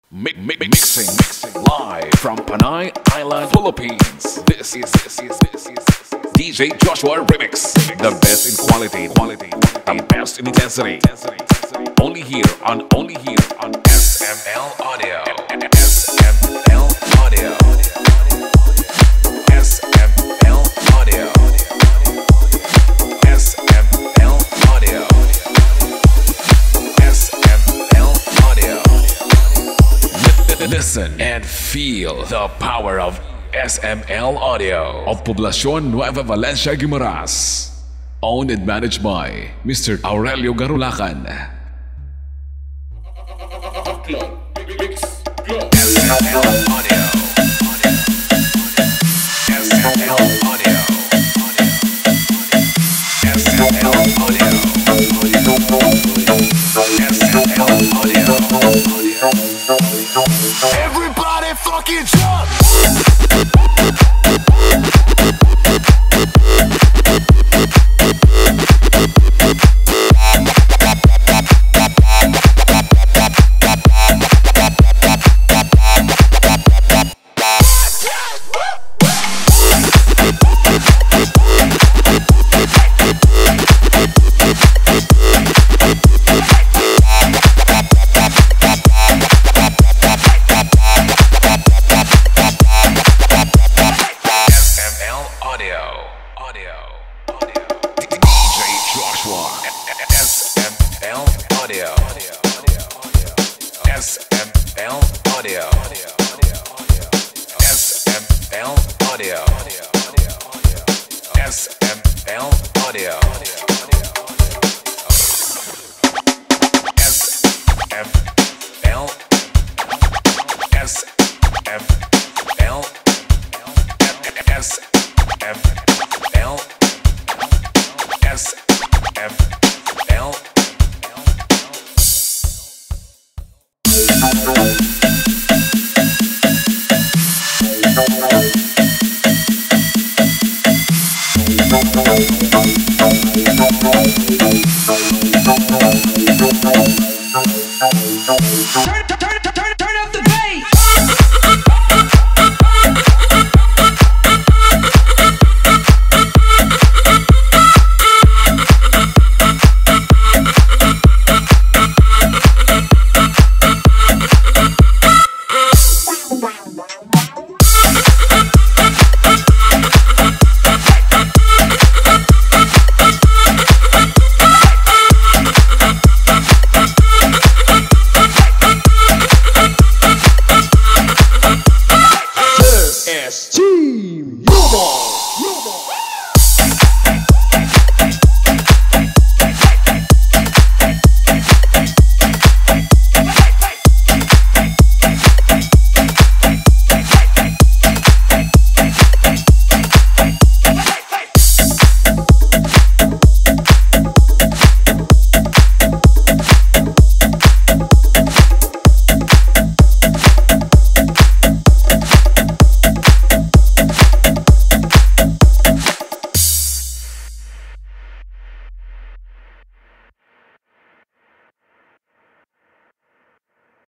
Mixing live from Panay Island, Philippines. This is DJ Joshua Remix. The best in quality, the best in intensity. Only here on SML Audio. SML Audio. SML Audio. SML Audio. SML Audio. Listen and feel the power of SML Audio of Poblacion Nueva Valencia, Guimaras. Owned and managed by Mr. Aurelio Garulacan. SML Audio. SML Audio. SML Audio. SML Audio. Everybody fucking jump! SML